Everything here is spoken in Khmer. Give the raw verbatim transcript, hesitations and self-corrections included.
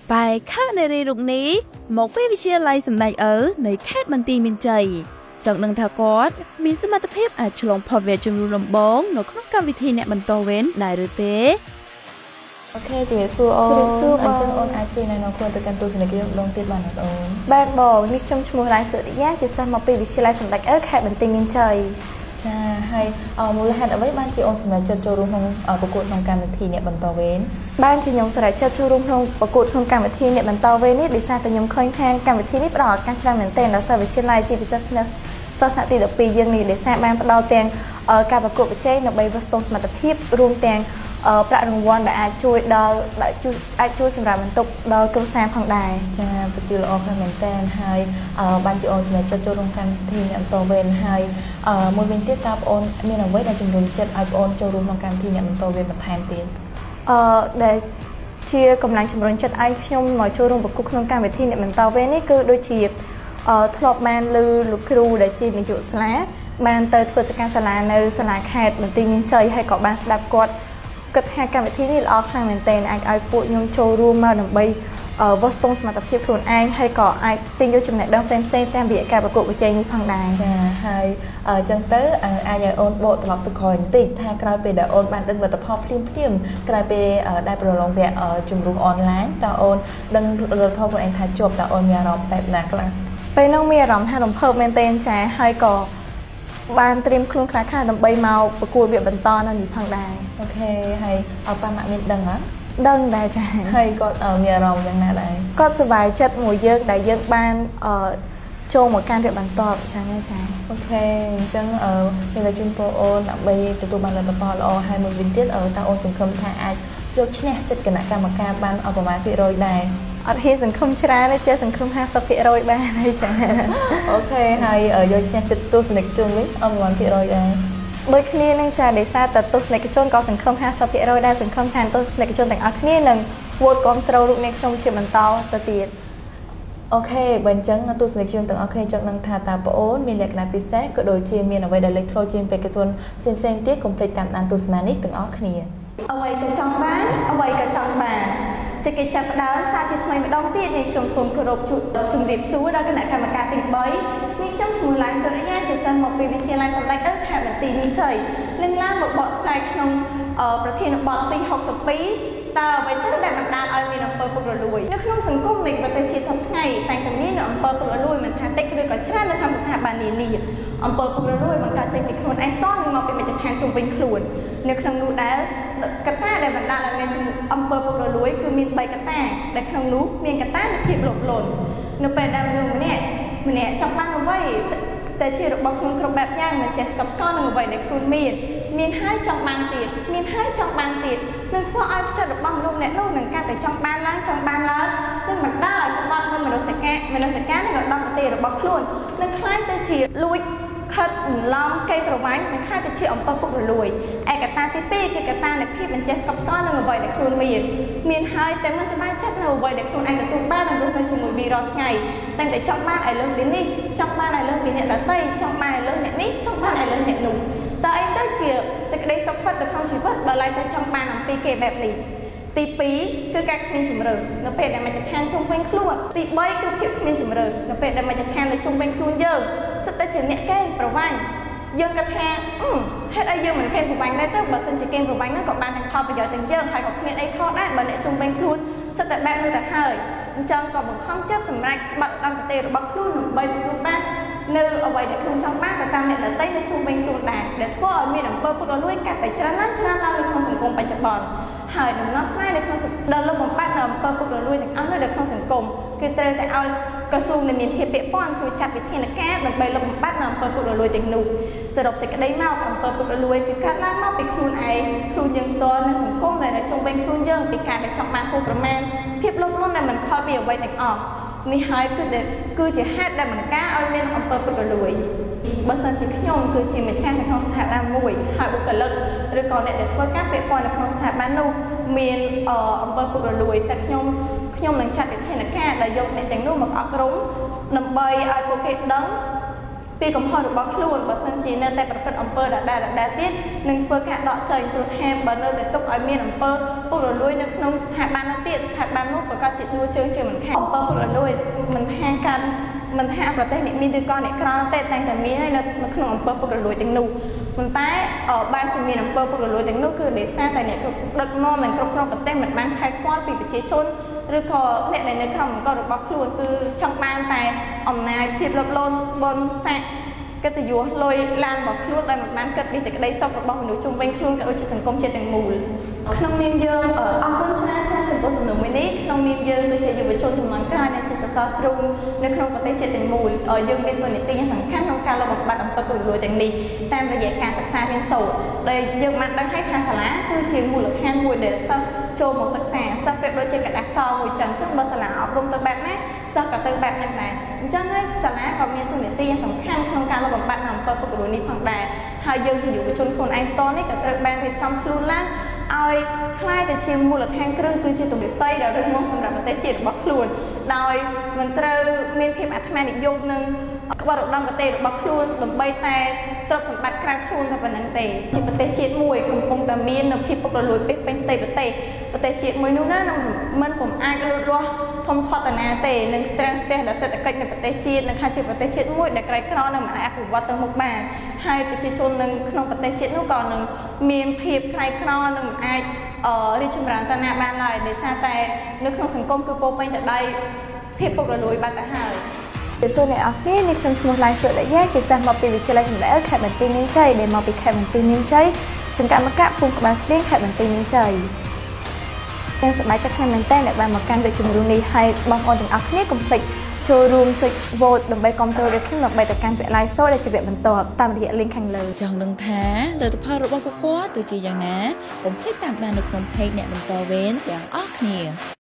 bài khácในរីលោកនេះមកពីវិទ្យាល័យសម្ដេចឪនៃខេត្តបន្ទាយមានជ័យចង់នឹងថាគាត់មានសមត្ថភាពអាចឆ្លងផុតវគ្គជំនាន់ដំបូងនៅក្នុងកម្មវិធីអ្នកបន្តវេនដែរឬទេអូខេជំរាបសួរអូនអញ្ចឹងអូនអាចជួយណែនាំខ្លួនទៅកាន់ទស្សនិកជនម្ដងទៀតបានអត់អូនបាទបងនេះខ្ញុំឈ្មោះរ៉ៃសុរិយាជាសិស្សមកពីវិទ្យាល័យសម្ដេចឪខេត្តបន្ទាយមានជ័យចាហើយមូលហេតុអ្វីបានជាអូនសម្រេចចិត្តចូលរួមក្នុងប្រកួតក្នុងកម្មវិធីអ្នកបន្តវេនបានជាខ្ញុំសម្រេចចិត្តចូលរួមក្នុងប្រកួតក្នុងកម្មវិធីអ្នកបន្តវេននេះដោយសារតែខ្ញុំឃើញថាកម្មវិធីនេះផ្ដល់ឱកាសច្រើនមែនទែនដល់សិស្សវិទ្យាល័យជាពិសេសនៅសិស្សថ្នាក់ទីដប់ពីរយើងនេះដោយសារបានផ្ដល់ទាំងការប្រកួតប្រជែងដើម្បីវាស់ស្ទង់សមត្ថភាពរួមទាំងប្រាក់រង្វាន់ដែលអាចជួយដល់អាចជួយសម្រាប់បន្ទុកដល់គ្រួសារផងដែរចាពិតជាល្អខ្លាំងមែនតើហើយបានជាអូនសម្រេចចិត្តចូលរួមកម្មវិធីអ្នកបន្តវេនហើយមួយវិញទៀតតើបងអូនមានអ្វីដែលជំរុញចិត្តឲ្យបងអូនចូលរួមក្នុងកម្មវិធីអ្នកបន្តវេនបន្ថែមទៀតអឺដែលជាកម្លាំងជំរុញចិត្តឲ្យខ្ញុំមកចូលរួមប្រកួតក្នុងកម្មវិធីអ្នកបន្តវេននេះគឺដូចជាធ្លាប់បានឮលោកគ្រូដែលជានាយកសាលាបានទៅធ្វើសកម្មសាលានៅសាលាខេត្តបន្ទាយមានជ័យហើយក៏បានស្ដាប់គាត់គិតថាកម្មវិធីនេះល្អខ្លាំងមែនទែនអាចឲ្យពួកខ្ញុំចូលរួមមកដើម្បីវាស់ស្ទង់សមត្ថភាពខ្លួនឯងហើយក៏អាចទាញយកចំណេះដឹងផ្សេងៗតាមរយៈការប្រកួតប្រជែងនេះផងដែរចាហើយអញ្ចឹងទៅអាចឲ្យអូនបកត្រឡប់ទៅក្រោយបន្តិចថាក្រោយពេលដែលអូនបានដឹងលទ្ធផលភ្លាមភ្លាមក្រោយពេលដែលប្រឡងវគ្គជំរុំអនឡាញតើអូនដឹងលទ្ធផលខ្លួនឯងថាជាប់តើអូនមានអារម្មណ៍បែបណាខ្លះពេលនោះមានអារម្មណ៍ថារំភើបមែនទែនចាហើយក៏បានត្រៀមខ្លួនខ្លះខ្លះដើម្បីមកប្រកួតវគ្គបន្តនៅនេះផងដែរអូខេហើយអប៉ាម៉ាក់មានដឹងហ៎ដឹងដែរចាហើយគាត់មានអារម្មណ៍យ៉ាងណាដែរគាត់សប្បាយចិត្តមួយយើងដែលយើងបានចូលមកកាន់វគ្គបន្តចា៎ចា៎អូខេអញ្ចឹងមានតែជូនពរអូនដើម្បីទទួលបានលទ្ធផលល្អហើយមួយវិញទៀតតើអូនសង្ឃឹមថាអាចយកឈ្នះចិត្តគណៈកម្មការបានអស់ប្រមាណភាគរយដែរអត់ហ៊ានសង្ឃឹមច្រើនទេចេះសង្ឃឹមห้าสิบភាគរយបានហើយចា៎អូខេហើយយកឈ្នះចិត្តទស្សនិកជនវិញអស់ប្រមាណភាគរយដែរដូចគ្នានឹងចាដោយសារតែទស្សនិកជនក៏សង្ឃឹមห้าสิบភាគរយដែរសង្ឃឹមថាទស្សនិកជនទាំងអស់គ្នានឹងវោតគ្រប់ត្រូលរូបនេះខ្ញុំជាបន្តទៅទៀតអូខេបើអញ្ចឹងទស្សនិកជនទាំងអស់គ្នាចង់ដឹងថាតើបងអូនមានលក្ខណៈពិសេសក៏ដូចជាមានអ្វីដែលលេចធ្លោជាងបេក្ខជនផ្សេងផ្សេងទៀតកុំភ្លេចតាមដានទស្សនានេះទាំងអស់គ្នាអ្វីក៏ចង់បានអ្វីក៏ចង់បានជាកិច្ចចាប់ផ្ដើមសារជាថ្មីម្ដងទៀតនេះខ្ញុំសូមគោរពជម្រាបសួរដល់គណៈកម្មការទាំងបីនេះខ្ញុំឈ្មោះឡាយសុរិយាជាសិស្សមកពីវិទ្យាល័យសម្ដេចឪខេត្តបន្ទាយមានជ័យនឹងឡើងមកបកស្រាយក្នុងប្រធានបទទីหกสิบពីរតើអ្វីទៅដែលបណ្ដាលឲ្យមានអំពើពុករលួយនៅក្នុងសង្គមនៃប្រទេសជាតិសប្តាហ៍ថ្ងៃតែងតែមានអំពើពុករលួយមិនថាតិចឬក៏ច្រើននៅក្នុងស្ថាប័ននានាអំពើពុករលួយបង្កើតចេញពីខ្លួនឯងតនឹងមកពីមជ្ឈដ្ឋានជុំវិញខ្លួននៅក្នុងនោះដែលកត្តាដែលបណ្ដាលឲ្យមានអំពើពុករលួយគឺមានបីកត្តាដែលក្នុងនោះមានកត្តានៃភាពលោភលន់នៅពេលដែលមនុស្សម្នាក់ម្នាក់ចង់បានអ្វីតែជារបស់ខ្លួនគ្រប់បែបយ៉ាងមិនចេះស្កប់ស្កល់នឹងអ្វីដែលខ្លួនមានមានហើយចង់បានទៀតមានហើយចង់បានទៀតនឹងធ្វើឲ្យចិត្តរបស់មនុស្សអ្នកនោះនឹងកាន់តែចង់បានឡើងចង់បានឡើងនឹងបណ្ដាលឲ្យបាត់នូវមនោសញ្ចេតនាមនោសញ្ចេតនានិងឧត្តមគតិរបស់ខ្លួននឹងคล้ายទៅជាលួចខិតបន្លំកេងប្រវ័ញ្ចនឹងคล้ายទៅជាអំពើពុករលួយឯកត្តាទីពីរគឺកត្តានៃភាពមិនចេះស្កប់ស្កល់នឹងអ្វីដែលខ្លួនមានមានហើយតែមិនសប្បាយចិត្តនៅអ្វីដែលខ្លួនឯងទទួលបាននិងរស់នៅជាមួយវារាល់ថ្ងៃតែតែចង់បានឲ្យលើសពីនេះចង់បានឲ្យលើសពីអ្នកដទៃចង់បានឲ្យលើសអ្នកនេះចង់បានឲ្យលើសអ្នកនោះតើអីទៅជាសេចក្តីសុខពិតនៅក្នុងជីវិតបើឡើយតែចង់បានអំពីគេបែបនេះទីពីរគឺការគ្មានជំរឿននៅពេលដែលមជ្ឈដ្ឋានជុំវិញខ្លួនទីបីគឺភាពគ្មានជំរឿននៅពេលដែលមជ្ឈដ្ឋាននៅជុំវិញខ្លួនយើងសិតតែជាអ្នកកេងប្រវ័ញ្ចយើងគិតថាហេតុអីយើងមិនកេងប្រវ័ញ្ចដែរទៅបើសិនជាកេងប្រវ័ញ្ចហ្នឹងក៏បានទាំងផលប្រយោជន៍ទាំងយើងហើយក៏គ្មានអីខុសដែរបើអ្នកជុំវិញខ្លួនសិតតែបែបនោះទៅហើយអញ្ចឹងក៏បង្ខំចិត្តសម្រេចបាត់ដំណទេរបស់ខ្លួនដើម្បីទទួលបាននៅអ្វីដែលខ្លួនចង់បានទៅតាមអ្នកដទៃនៅជុំវិញខ្លួនដែរដែលធ្វើឲ្យមានអំពើពុករលួយកាន់តែច្រើនឡើងច្រើនឡើងនៅក្នុងសង្គមបច្ចុប្បន្នហើយដំណោះស្រាយនៅក្នុងដល់លុបបំបាត់នៅអំពើពុករលួយទាំងអស់នៅក្នុងសង្គមគឺត្រូវតែឲ្យក្រសួងដែលមានភាពពាក់ព័ន្ធជួយចាត់វិធានការដើម្បីលុបបំបាត់នៅអំពើពុករលួយទាំងនោះសរុបសេចក្តីមកអំពើពុករលួយគឺកើតឡើងមកពីខ្លួនឯងខ្លួនយើងផ្ទាល់នៅសង្គមដែលនៅជុំវិញខ្លួនយើងពីការដែលចង់បានហួសប្រមាណភាពលោភលន់ដែលមិនខុសពីអ្វីទាំងអស់នេះហើយគឺគឺជាហេតុដែលបង្ការឲ្យមានអំពើពុករលួយបើសិនជាខ្ញុំគឺជាម្ចាស់នៅក្នុងស្ថាប័នមួយហើយបុគ្គលិកឬក៏អ្នកដែលធ្វើការពាក់ព័ន្ធនៅក្នុងស្ថាប័ននោះមានអំពើពុករលួយតែខ្ញុំខ្ញុំនឹងចាត់វិធានការដែលយកអ្នកទាំងនោះមកអប់រំដើម្បីឲ្យពួកគេដឹងពីកំហុសរបស់ខ្លួនបើសិនជានៅតែប្រព្រឹត្តអំពើដដែលដដែលទៀតនឹងធ្វើការដកចេញព្រោះថាបើនៅតែទុកឲ្យមានអំពើពុករលួយនៅក្នុងស្ថាប័ននោះទៀតស្ថាប័ននោះប្រកាសជាដួលជើងជាមិនខានអំពើពុករលួយមិនថាការមិនថាប្រទេសអ្នកមានឬក៏អ្នកក្រទេតែតែមានហើយនៅក្នុងអំពើពុករលួយទាំងនោះប៉ុន្តែបានជាមានអំពើពុករលួយទាំងនោះគឺដោយសារតែអ្នកគ្រប់ដឹកនាំនិងគ្រប់គ្រងប្រទេសមិនបានខែខ្វល់ពីប្រជាជនឬក៏អ្នកដែលនៅក្នុងអង្គរបស់ខ្លួនគឺចង់បានតែអំណាចភាពលត់លន់បនសាក់កិត្តិយសលុយឡានរបស់ខ្លួនដែលមិនបានគិតពីសេចក្តីសុខរបស់មនុស្សជុំវិញខ្លួនក៏ដូចជាសង្គមជាតិទាំងមូលក្នុងនាមយើងអរគុណច្រើនចាស់ចំពោះសំណួរមួយនេះក្នុងនាមយើងគឺជាយុវជនជំនាន់ក្រោយដែលជាសសរទ្រូងនៅក្នុងប្រទេសជាតិទាំងមូលយើងមានតួនាទីយ៉ាងសំខាន់ក្នុងការលុបបំបាត់អំពើពុករលួយទាំងនេះតាមរយៈការសិក្សារៀនសូត្រដែលយើងបានដឹងហើយថាសាលាគឺជាមូលដ្ឋានមួយដែលសិស្សចូលមកសិក្សាសិស្សប្រៀបដូចជាកដាស់សមួយចឹងចឹងបើសាលាអប់រំទៅបែបណាសិស្សក៏ទៅបែបហ្នឹងដែរអញ្ចឹងហើយសាលាក៏មានតួនាទីយ៉ាងសំខាន់ក្នុងការលុបបំបាត់អំពើពុករលួយនេះផងដែរហើយយើងជាយុវជនខ្លួនឯងផ្ទាល់នេះក៏ត្រូវបានរៀបចំខ្លួនឡើងឲ្យខ្លាយទៅជាមូលដ្ឋានគ្រឹះគឺជាទំនិស័យដ៏រឹងមាំសម្រាប់ប្រទេសជាតិរបស់ខ្លួនដោយមិនត្រូវមានភាពអាត្មានិយមនិងក្បត់រំដំប្រទេសរបស់ខ្លួនដើម្បីតែទ្រព្យសម្បត្តិក្រៅខ្លួនតែប៉ុណ្្នឹងទេជាប្រទេសជាតិមួយកំពុងតែមាននៅភាពពុករលួយពេញពេញផ្ទៃប្រទេសប្រទេសជាតិមួយនោះណានឹងមិនពុំអាចលូតលាស់ធំធាត់តាណាទេនឹងស្ទះស្ទះដល់សេដ្ឋកិច្ចនៃប្រទេសជាតិនឹងថាជាប្រទេសជាតិមួយដែលក្រីក្រនឹងមិនអាចអភិវឌ្ឍទៅមុខបានហើយប្រជាជននៅក្នុងប្រទេសជាតិនោះក៏នឹងមានភាពក្រីក្រនឹងមិនអាចរីកចម្រើនទៅណាបានឡើយដោយសារតែនៅក្នុងសង្គមគឺពោពេញទៅដោយភាពពុករលួយបាត់ទៅហើយជំរាបសួរអ្នកនរគ្នានេះខ្ញុំឈ្មោះឡៃសុរយាជាសិស្សមកពីវិទ្យាល័យចម្លែកខេត្តបន្ទាយមានជ័យដែលមកពីខេត្តបន្ទាយមានជ័យសង្កាត់មកៈភូមិក្បាលស្ទៀងខេត្តបន្ទាយមានជ័យខ្ញុំសប្បាយចិត្តខ្លាំងមែនទែនដែលបានមកកាន់វគ្គជំនួសនេះហើយបងប្អូនទាំងអស់គ្នាកុំភ្លេចចូលរួមចុច vote ដើម្បីគ្រប់គ្រងរាជខ្ញុំដើម្បីទៅកាន់វគ្គ live show ដែលជាវគ្គបន្ទាប់តាមរយៈ link ខាងលើចង់ដឹងថាលទ្ធផលរបស់ពួកគាត់ទៅជាយ៉ាងណាកុំភ្លេចតាមដាននៅក្នុង page អ្នកបន្តវេនទាំងអស់គ្នា